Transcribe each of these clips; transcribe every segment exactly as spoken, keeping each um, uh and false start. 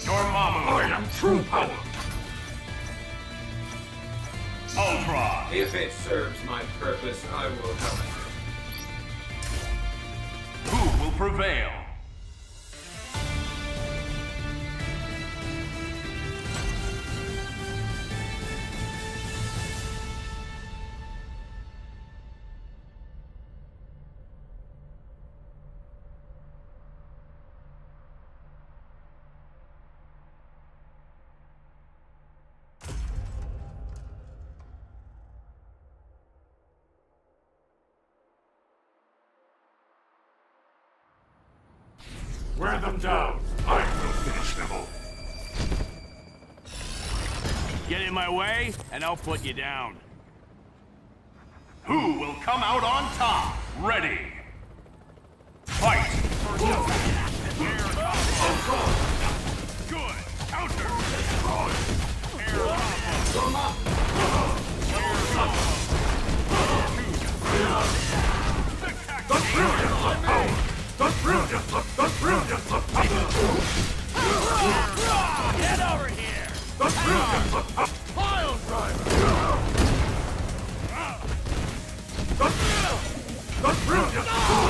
Dormammu! I am true power! Ultron! If it serves my purpose, I will help you. Who will prevail? Wear them down! I will finish them all! Get in my way, and I'll put you down. Who will come out on top? Ready! Fight! Good! Counter! The brilliance of power! The brilliance of the brilliance of power! Get over here! The brilliance of power! Pile driver! The, the brilliance!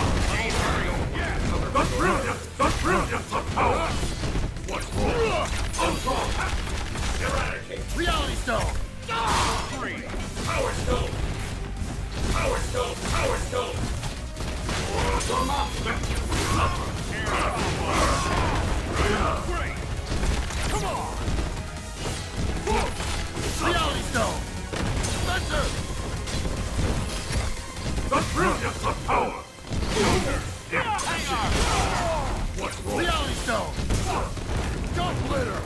The brilliance! The brilliance of power! What's wrong? Ultron! Eradicate! Reality stone! Three! Power stone! Power stone! Power stone! Great! Come on! Reality stone! Spencer! The brilliance of power! What's wrong? Reality stone! Don't glitter!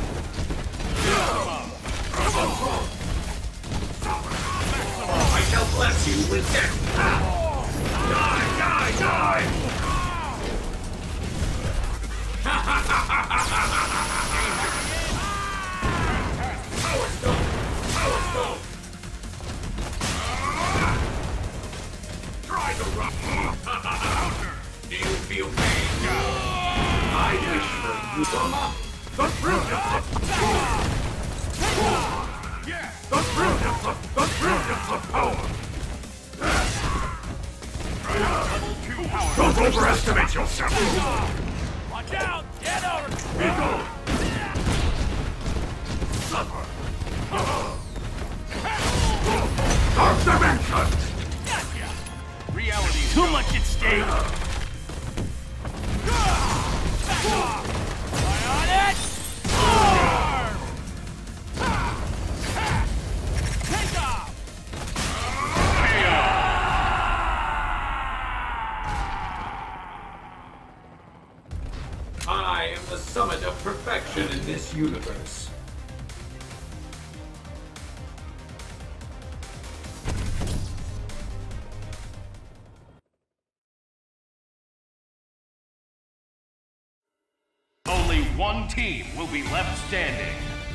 I shall bless you with death! Die! Die! Die! Power stone! Power stone! Try to run! Do you feel pain? I wish for you, Dormammu. The brilliance of the brilliance of the brilliance of power! Don't overestimate yourself! Watch out! Get over! Eagle! Suffer! Dark dimension! Gotcha! Reality too much at stake! Eye on it! Arm! Take off! I am the summit of perfection in this universe. Only one team will be left standing.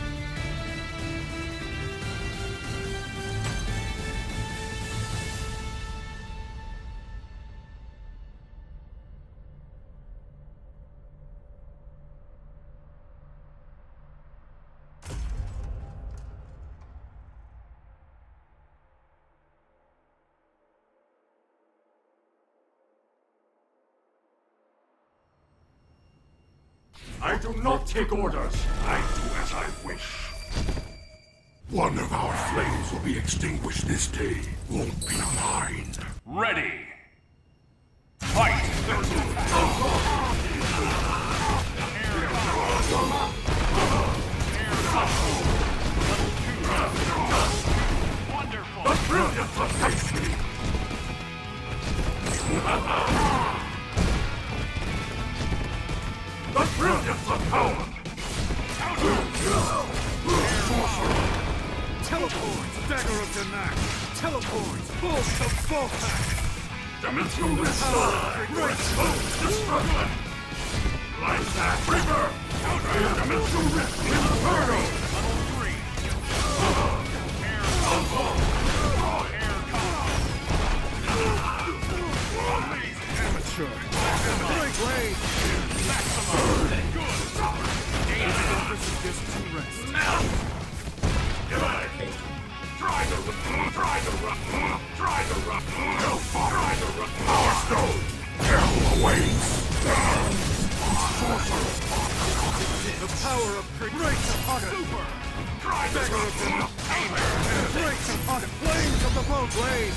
I do not take orders. I do as I wish. One of our flames will be extinguished this day. Won't be mine. Ready! Fight! Wonderful! The brilliance of safety! The brilliance of power! Teleports, dagger of the night. Teleports, pulse of full pack. Dimensional missile! Great smoke destruction! Light that Reaper! Dimensional rift inferno! Level three! Air combo! Air combo! Amazing! Amateur. Great blade. Maximum! Good! Danger! promised. Try to run, try to run, try to run, try to run. Power Stone, hell awaits. The power of breaks upon it. Super. Try to Dagger of the breaks upon it. Flames of the boat blade.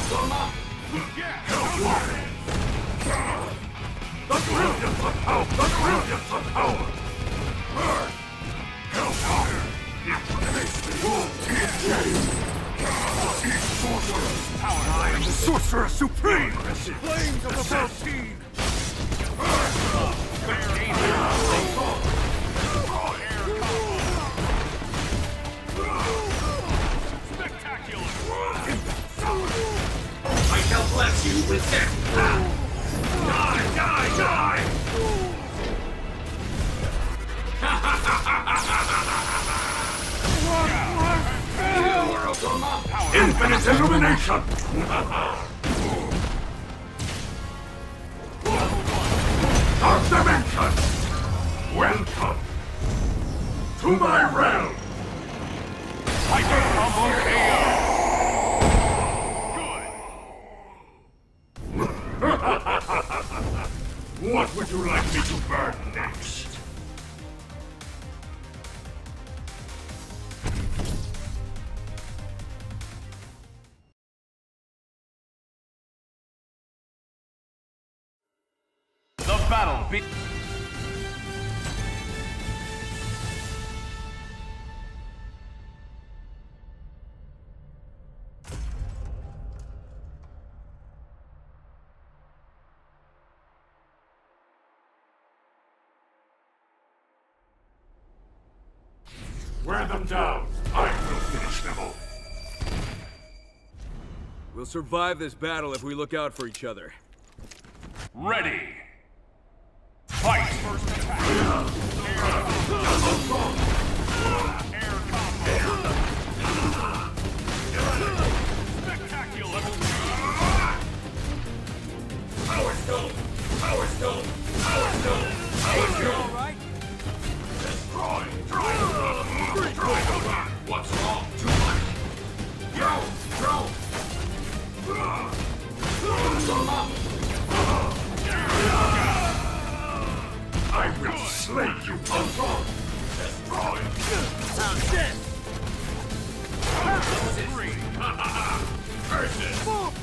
The brilliance of power, the brilliance of power. Burn. Hellfire. I am the Sorcerer Supreme! Flames of the Beltine! Spectacular! I shall bless you with death! Die, die, die! Infinite illumination! Dark dimension! Welcome to my realm! Hyper combo K O! Good! What would you like me to burn next? The battle be- Wear them down. I will finish them all. We'll survive this battle if we look out for each other. Ready! Fight! First attack! Air combo! Air combo! Spectacular! Power Stone! Power Stone! Power Stone! Power Stone! Right? Destroy! Try to run! Try to run! What's wrong? Too much! Go! Throw! I will slay you! Ultron! Destroy! I'm dead! Three! Curses!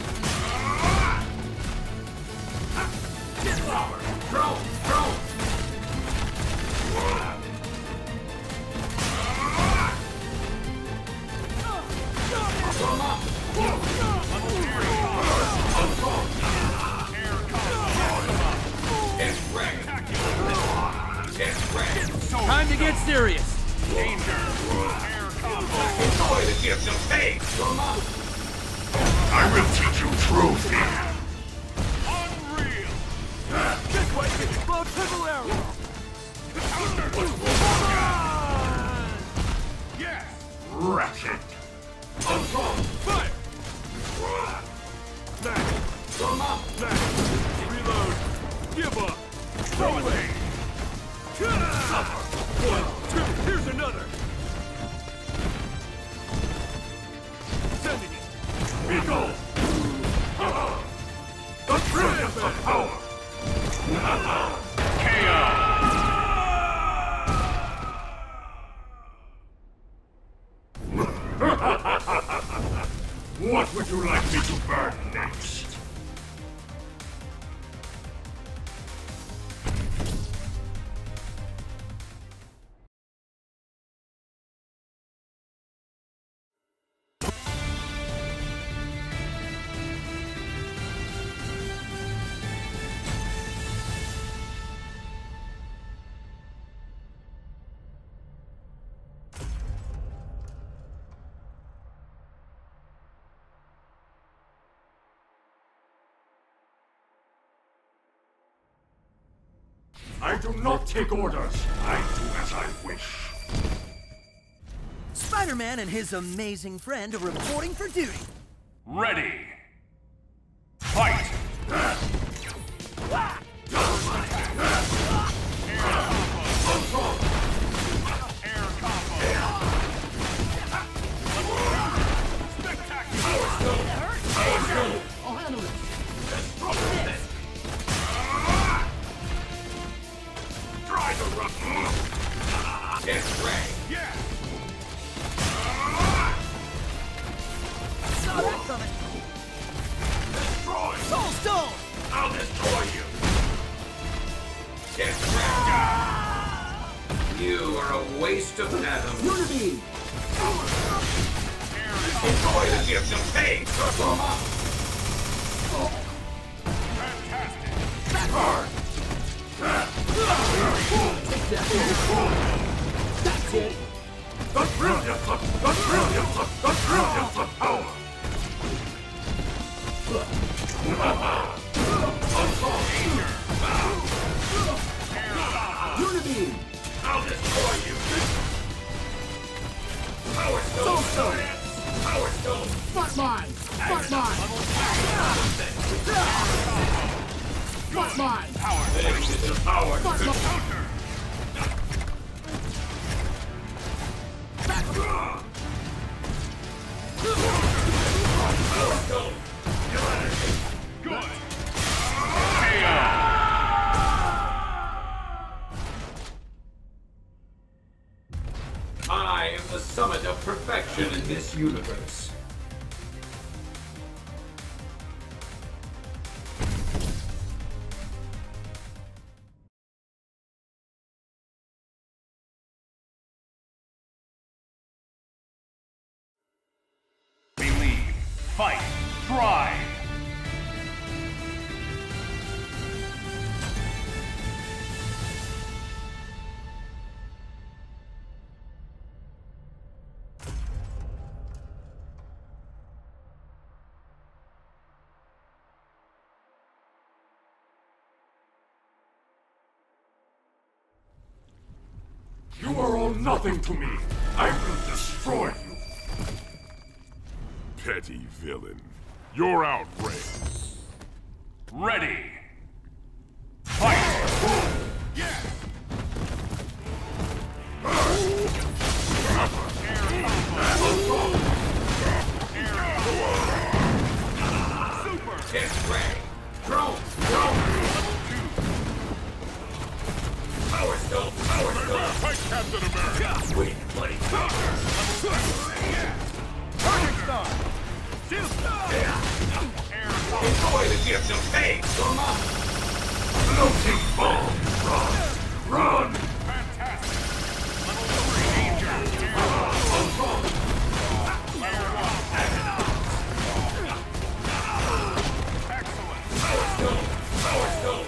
Power! Throw! Throw! Time to get serious! Danger! Air combo! Enjoy the gift of faith! I will teach you true fear! Unreal! This way! Blow triple arrow! Yes! Wretched! Ultron! Fire! Back! Back! Reload! Give up! Throw it! One, two, here's another! Sending it! Beagle! The brilliance of power! K O! What would you like me to burn next? I do not take orders. I do as I wish. Spider-Man and his amazing friend are reporting for duty. Ready! Fight! Air combo! Air combo! Get ready. Yeah! Saw that coming. Destroy! Soul Stone! I'll destroy you! Get ready. You are a waste of atoms. Unibeam! Enjoy the gift of pain, Dormammu. That's it! The brilliance of, the brilliance of, the brilliance of power! Unibeam! I'll destroy you! Power Stone! Soul Stone! Power Stone! Spot mine! Spot mine! Spot mine! This is the power! Spot mine! Power Stone! Good. I am the summit of perfection in this universe. Believe. Fight. Drive. You are all nothing to me! I will destroy you! Petty villain. You're outrageous. Ready. Fight. Get ready. Drone! Drone! Power Stone! Power Stone! Fight Captain America. Wait, buddy! Enjoy the gift of pain, Dormammu. Floating bomb! Run! Run! Power Stone! Power Stone!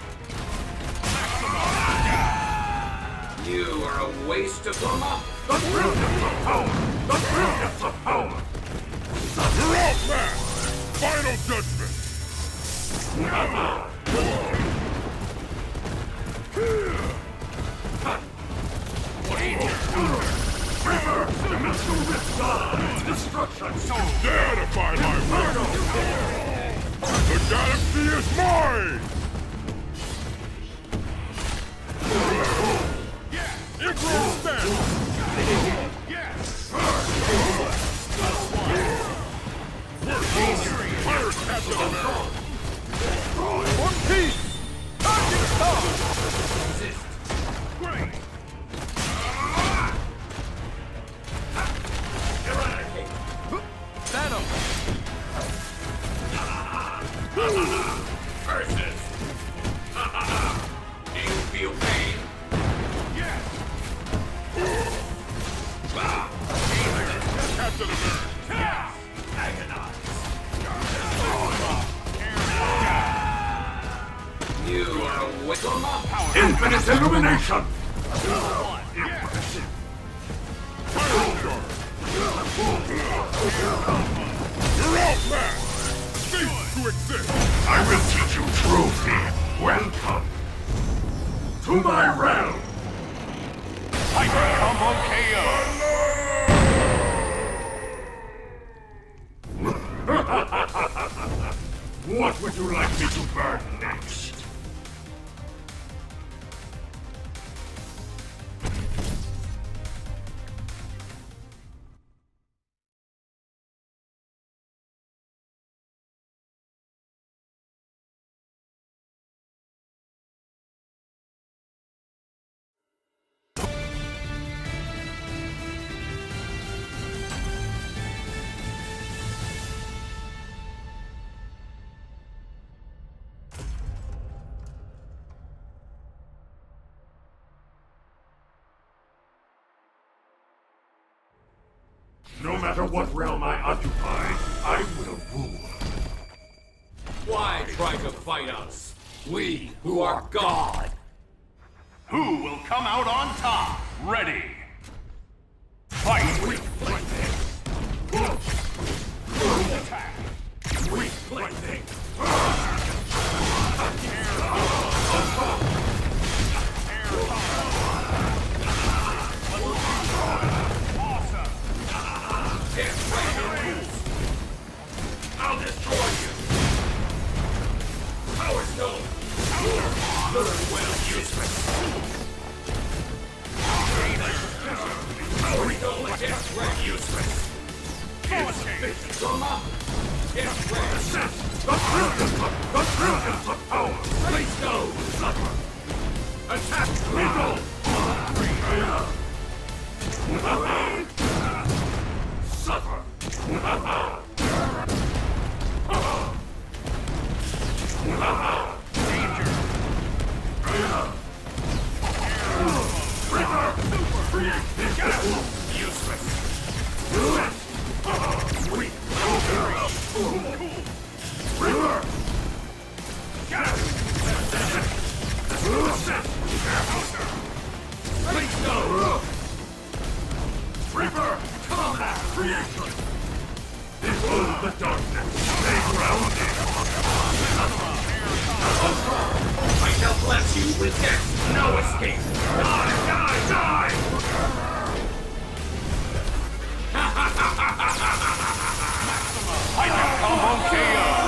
You are a waste of Dormammu. The brilliance of power! The brilliance of power! You're outmatched. Final judgment. River! Dimensional rift god! Destruction! So Dare defy my will. The galaxy is mine. Equal stand. Pirate Captain America. One piece. Target star. Great. Venom! Versus! Do you feel pain? Captain America. You are a waste of Dormammu. Infinite illumination! You're outmatched. Cease to exist. I will teach you true fear. Welcome to my realm! Hyper combo K O. What would you like me to burn next? No matter what realm I occupy, I will rule. Why try to fight us? We who are God! Who will come out on top? Ready. Fight! Weak plaything! Attack! Weak plaything! I'll destroy you! Power Stone! Very well useless! Power Stone against Red useless! Dormammu! It's Red! Assess the brilliance of, the brilliance of power! Please go! Suffer! Attack! Lethal! Suffer! Danger! Reaper! Useless! Weak! Reaper! Please go! Reaper! Combat creation! Behold the darkness! Stay grounded! I shall bless you with death! No escape! Die! Die! Die! Hyper Combo K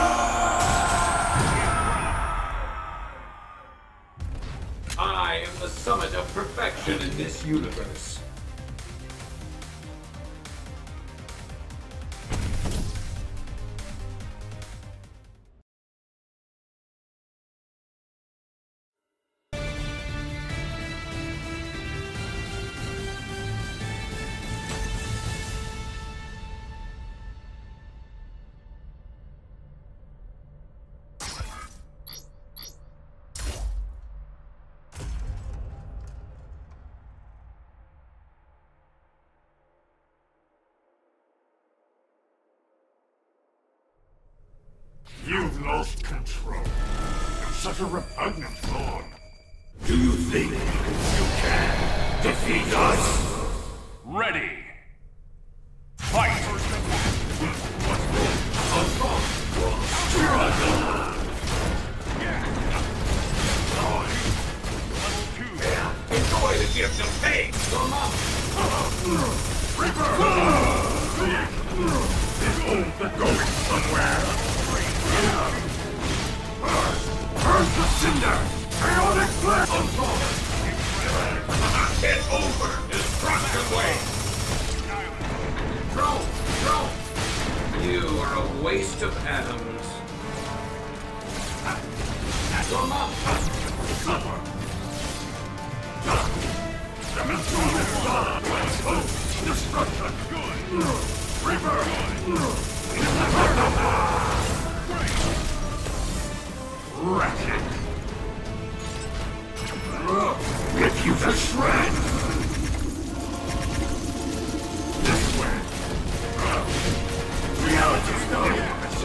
O! I am the summit of perfection in this universe. You've lost control. Such a repugnant form. Do you think you can defeat us? Ready. Fight! Enjoy the gift of pain! Reaper! Behold the going somewhere! Burn the cinder! Chaotic blast! Get over! Destruction wave! Throw! Throw! You are a waste of atoms. Dormammu! Suffer! Destruction! Good! Reaper! Wretched! Rip you to shreds! This way! Reality stone!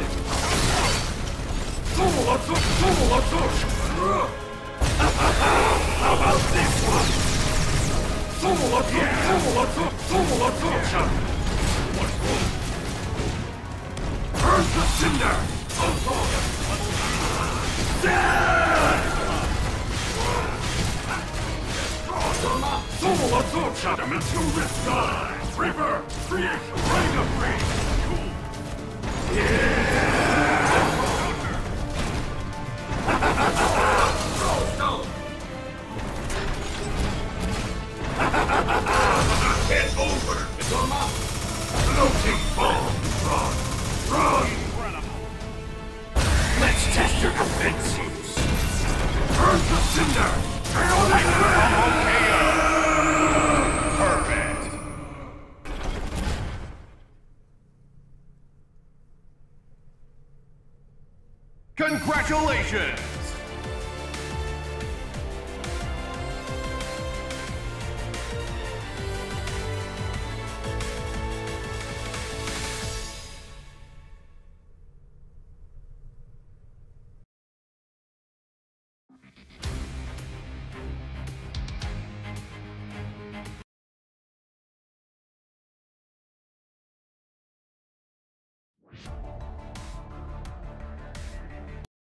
How about this one? Burn the cinder! Soul absorption! Dimensional rift die! Reaper! Create rain of rain! Get over! Dormammu! Floating bomb! Run! Run! Let's test your defenses! Burn the cinder! Chaotic Perfect. Congratulations!